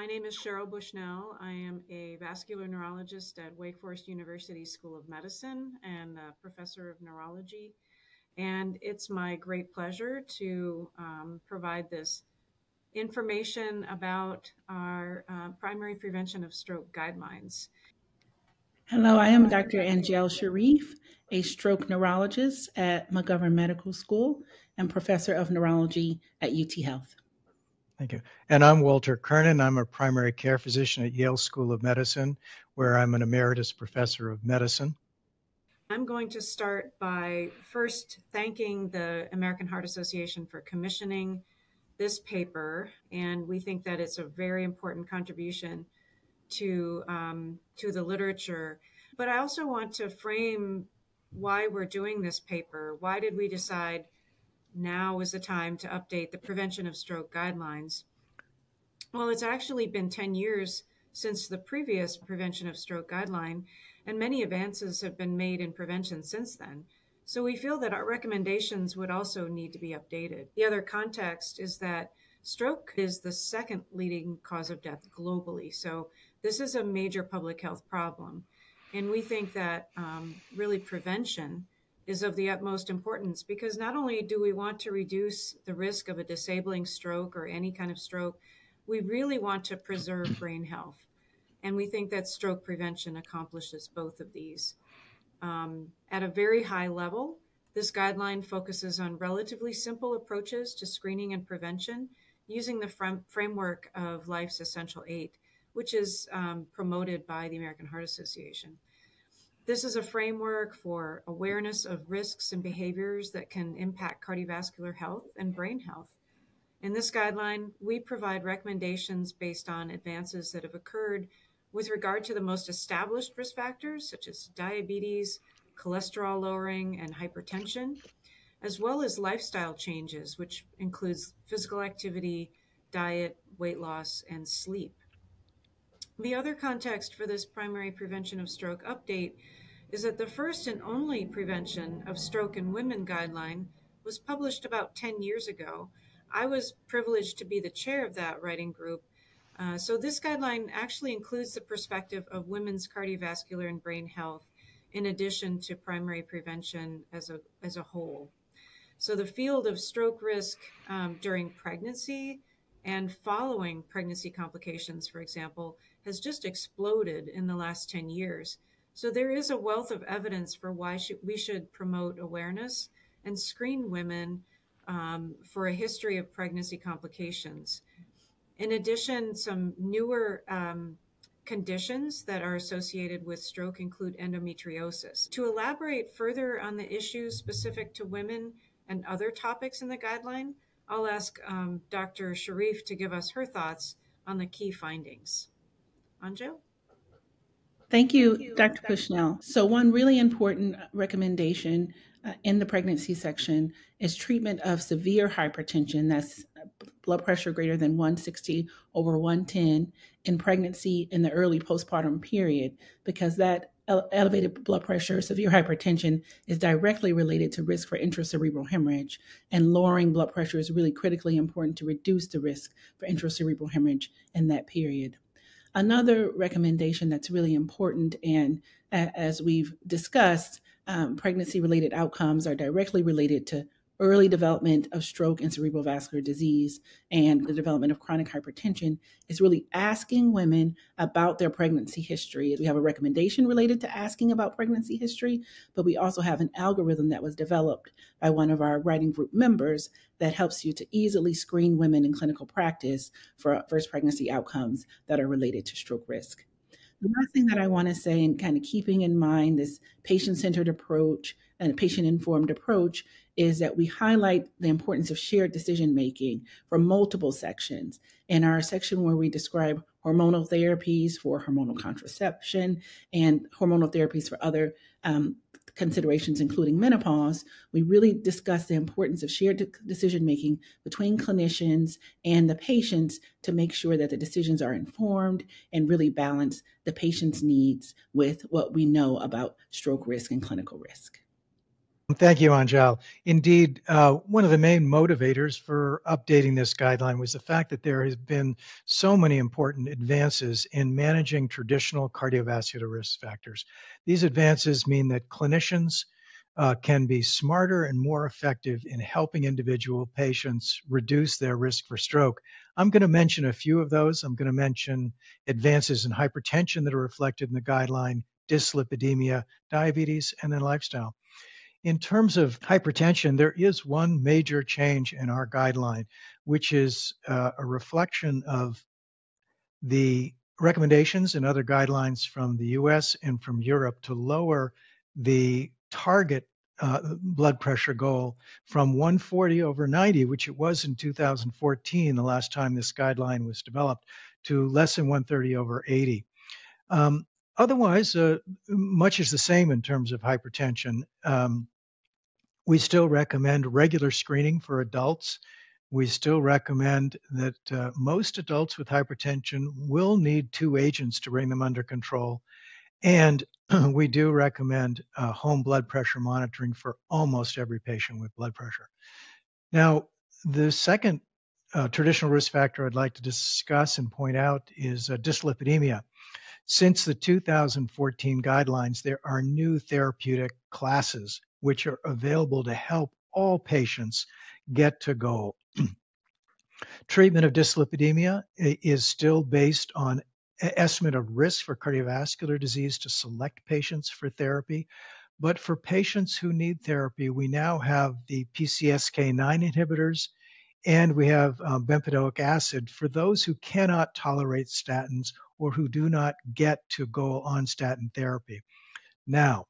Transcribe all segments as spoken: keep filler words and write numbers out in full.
My name is Cheryl Bushnell. I am a vascular neurologist at Wake Forest University School of Medicine and a professor of neurology. And it's my great pleasure to um, provide this information about our uh, primary prevention of stroke guidelines. Hello, I am Doctor Anjail Sharrief, a stroke neurologist at McGovern Medical School and professor of neurology at U T Health. Thank you. And I'm Walter Kernan. I'm a primary care physician at Yale School of Medicine, where I'm an emeritus professor of medicine. I'm going to start by first thanking the American Heart Association for commissioning this paper, and we think that it's a very important contribution to, um, to the literature. But I also want to frame why we're doing this paper. Why did we decide now is the time to update the prevention of stroke guidelines? Well, it's actually been ten years since the previous prevention of stroke guideline, and many advances have been made in prevention since then. So we feel that our recommendations would also need to be updated. The other context is that stroke is the second leading cause of death globally. So this is a major public health problem. And we think that um, really prevention is of the utmost importance, because not only do we want to reduce the risk of a disabling stroke or any kind of stroke, we really want to preserve brain health. And we think that stroke prevention accomplishes both of these. Um, at a very high level, this guideline focuses on relatively simple approaches to screening and prevention using the fr- framework of Life's Essential Eight, which is um, promoted by the American Heart Association. This is a framework for awareness of risks and behaviors that can impact cardiovascular health and brain health. In this guideline, we provide recommendations based on advances that have occurred with regard to the most established risk factors, such as diabetes, cholesterol lowering, and hypertension, as well as lifestyle changes, which includes physical activity, diet, weight loss, and sleep. The other context for this primary prevention of stroke update is that the first and only prevention of stroke in women guideline was published about ten years ago. I was privileged to be the chair of that writing group. Uh, so this guideline actually includes the perspective of women's cardiovascular and brain health, in addition to primary prevention as a, as a whole. So the field of stroke risk um, during pregnancy and following pregnancy complications, for example, has just exploded in the last ten years. So there is a wealth of evidence for why sh- we should promote awareness and screen women um, for a history of pregnancy complications. In addition, some newer um, conditions that are associated with stroke include endometriosis. To elaborate further on the issues specific to women and other topics in the guideline, I'll ask um, Doctor Sharrief to give us her thoughts on the key findings. Anjail? Thank you, Doctor Bushnell. So one really important recommendation uh, in the pregnancy section is treatment of severe hypertension, that's blood pressure greater than one sixty over one ten in pregnancy in the early postpartum period, because that ele- elevated blood pressure, severe hypertension, is directly related to risk for intracerebral hemorrhage, and lowering blood pressure is really critically important to reduce the risk for intracerebral hemorrhage in that period. Another recommendation that's really important, and as we've discussed, um, pregnancy-related outcomes are directly related to early development of stroke and cerebral vascular disease and the development of chronic hypertension, is really asking women about their pregnancy history. We have a recommendation related to asking about pregnancy history, but we also have an algorithm that was developed by one of our writing group members that helps you to easily screen women in clinical practice for first pregnancy outcomes that are related to stroke risk. The last thing that I want to say, and kind of keeping in mind this patient-centered approach and patient-informed approach, is that we highlight the importance of shared decision-making for multiple sections. In our section where we describe hormonal therapies for hormonal contraception and hormonal therapies for other um, considerations, including menopause, we really discuss the importance of shared decision-making between clinicians and the patients to make sure that the decisions are informed and really balance the patient's needs with what we know about stroke risk and clinical risk. Thank you, Anjail. Indeed, uh, one of the main motivators for updating this guideline was the fact that there has been so many important advances in managing traditional cardiovascular risk factors. These advances mean that clinicians uh, can be smarter and more effective in helping individual patients reduce their risk for stroke. I'm going to mention a few of those. I'm going to mention advances in hypertension that are reflected in the guideline, dyslipidemia, diabetes, and then lifestyle. In terms of hypertension, there is one major change in our guideline, which is uh, a reflection of the recommendations and other guidelines from the U S and from Europe to lower the target uh, blood pressure goal from one forty over ninety, which it was in two thousand fourteen, the last time this guideline was developed, to less than one thirty over eighty. Um, otherwise, uh, much is the same in terms of hypertension. Um, We still recommend regular screening for adults. We still recommend that uh, most adults with hypertension will need two agents to bring them under control. And we do recommend uh, home blood pressure monitoring for almost every patient with blood pressure. Now, the second uh, traditional risk factor I'd like to discuss and point out is uh, dyslipidemia. Since the two thousand fourteen guidelines, there are new therapeutic classes which are available to help all patients get to goal. Treatment of dyslipidemia is still based on estimate of risk for cardiovascular disease to select patients for therapy. But for patients who need therapy, we now have the P C S K nine inhibitors, and we have um, bempedoic acid for those who cannot tolerate statins or who do not get to go on statin therapy. Now,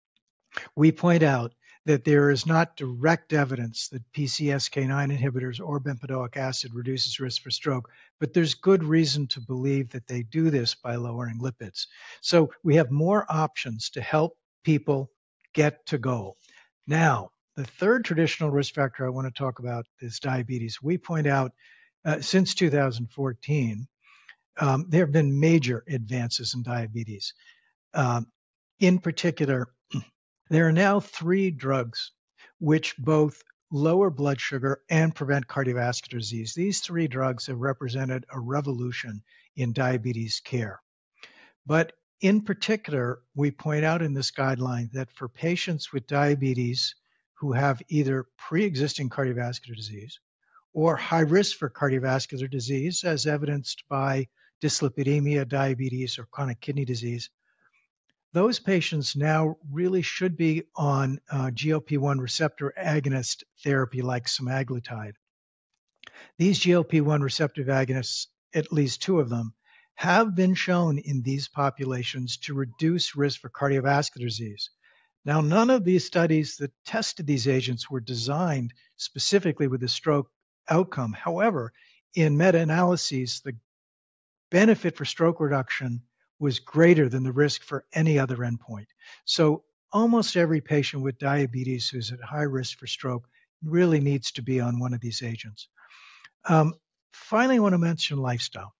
we point out that there is not direct evidence that P C S K nine inhibitors or bempedoic acid reduces risk for stroke, but there's good reason to believe that they do this by lowering lipids. So we have more options to help people get to goal. Now, the third traditional risk factor I want to talk about is diabetes. We point out uh, since two thousand fourteen, um, there have been major advances in diabetes. Um, in particular, there are now three drugs which both lower blood sugar and prevent cardiovascular disease. These three drugs have represented a revolution in diabetes care. But in particular, we point out in this guideline that for patients with diabetes who have either pre-existing cardiovascular disease or high risk for cardiovascular disease, as evidenced by dyslipidemia, diabetes, or chronic kidney disease, those patients now really should be on uh, G L P one receptor agonist therapy like semaglutide. These G L P one receptor agonists, at least two of them, have been shown in these populations to reduce risk for cardiovascular disease. Now, none of these studies that tested these agents were designed specifically with a stroke outcome. However, in meta-analyses, the benefit for stroke reduction was greater than the risk for any other endpoint. So almost every patient with diabetes who's at high risk for stroke really needs to be on one of these agents. Um, finally, I want to mention lifestyle.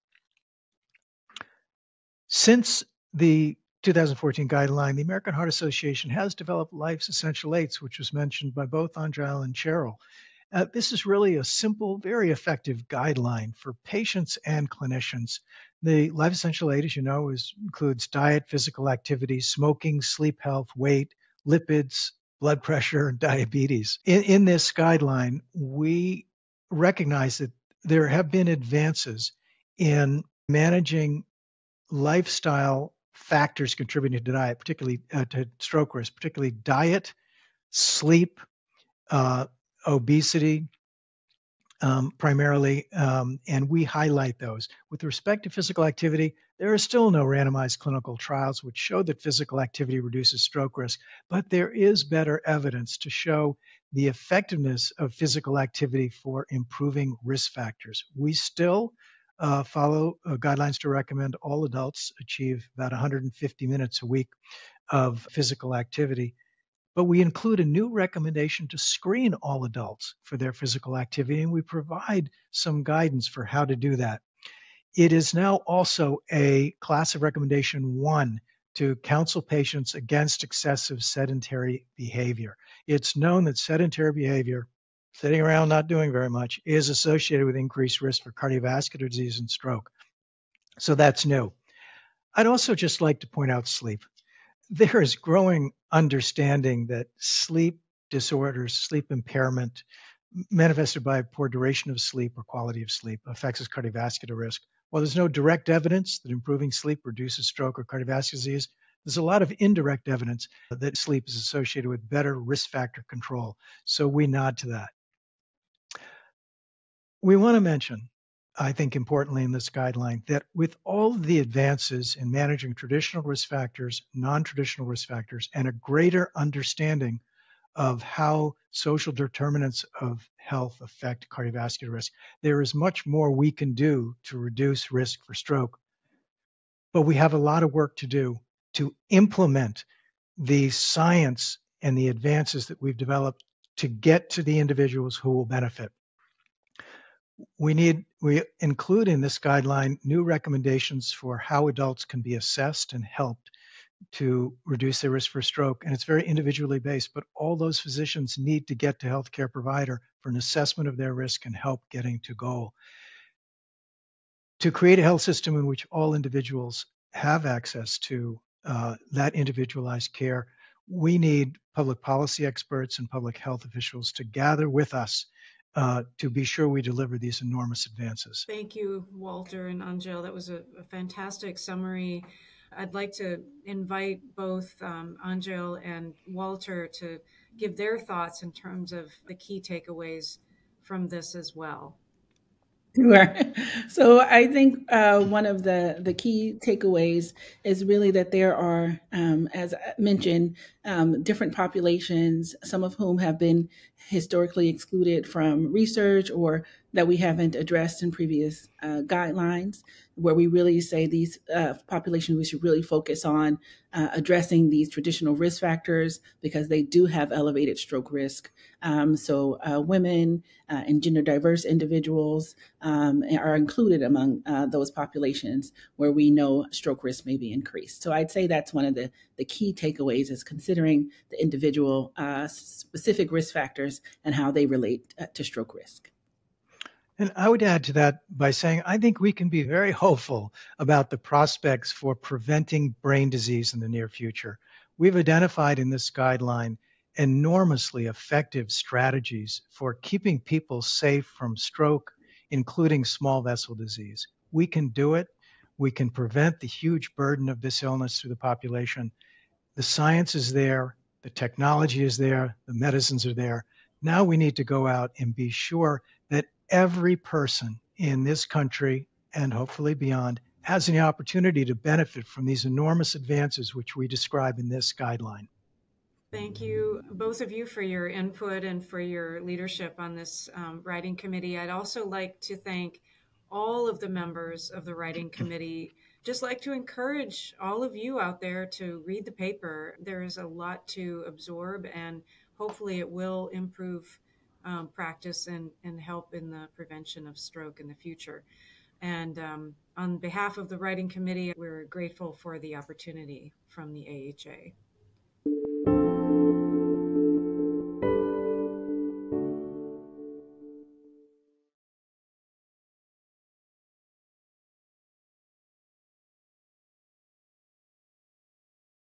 Since the two thousand fourteen guideline, the American Heart Association has developed Life's Essential Eights, which was mentioned by both Anjail and Cheryl. Uh, this is really a simple, very effective guideline for patients and clinicians. The Life Essential Eight, as you know, is, includes diet, physical activity, smoking, sleep health, weight, lipids, blood pressure, and diabetes. In, in this guideline, we recognize that there have been advances in managing lifestyle factors contributing to diet, particularly uh, to stroke risk, particularly diet, sleep, uh, obesity, um, primarily, um, and we highlight those. With respect to physical activity, there are still no randomized clinical trials which show that physical activity reduces stroke risk, but there is better evidence to show the effectiveness of physical activity for improving risk factors. We still uh, follow uh, guidelines to recommend all adults achieve about one hundred fifty minutes a week of physical activity. But we include a new recommendation to screen all adults for their physical activity, and we provide some guidance for how to do that. It is now also a class of recommendation one to counsel patients against excessive sedentary behavior. It's known that sedentary behavior, sitting around not doing very much, is associated with increased risk for cardiovascular disease and stroke. So that's new. I'd also just like to point out sleep. There is growing understanding that sleep disorders, sleep impairment, manifested by poor duration of sleep or quality of sleep, affects cardiovascular risk. While there's no direct evidence that improving sleep reduces stroke or cardiovascular disease, there's a lot of indirect evidence that sleep is associated with better risk factor control. So we nod to that. We want to mention, I think importantly in this guideline, that with all of the advances in managing traditional risk factors, non-traditional risk factors, and a greater understanding of how social determinants of health affect cardiovascular risk, there is much more we can do to reduce risk for stroke. But we have a lot of work to do to implement the science and the advances that we've developed to get to the individuals who will benefit. We need, we include in this guideline new recommendations for how adults can be assessed and helped to reduce their risk for stroke. And it's very individually based, but all those physicians need to get to healthcare provider for an assessment of their risk and help getting to goal. To create a health system in which all individuals have access to uh, that individualized care, we need public policy experts and public health officials to gather with us Uh, to be sure we deliver these enormous advances. Thank you, Walter and Anjail. That was a, a fantastic summary. I'd like to invite both um, Anjail and Walter to give their thoughts in terms of the key takeaways from this as well. Sure. So I think uh, one of the, the key takeaways is really that there are, um, as I mentioned, um, different populations, some of whom have been historically excluded from research or that we haven't addressed in previous uh, guidelines, where we really say these uh, populations, we should really focus on uh, addressing these traditional risk factors because they do have elevated stroke risk. Um, so uh, women uh, and gender diverse individuals um, are included among uh, those populations where we know stroke risk may be increased. So I'd say that's one of the, the key takeaways is considering the individual uh, specific risk factors and how they relate uh, to stroke risk. And I would add to that by saying, I think we can be very hopeful about the prospects for preventing brain disease in the near future. We've identified in this guideline enormously effective strategies for keeping people safe from stroke, including small vessel disease. We can do it. We can prevent the huge burden of this illness through the population. The science is there. The technology is there. The medicines are there. Now we need to go out and be sure that every person in this country and hopefully beyond has the opportunity to benefit from these enormous advances which we describe in this guideline. Thank you, both of you, for your input and for your leadership on this um, writing committee. I'd also like to thank all of the members of the writing committee. Just like to encourage all of you out there to read the paper. There is a lot to absorb, and hopefully it will improve um, practice and, and help in the prevention of stroke in the future. And um, on behalf of the writing committee, we're grateful for the opportunity from the A H A.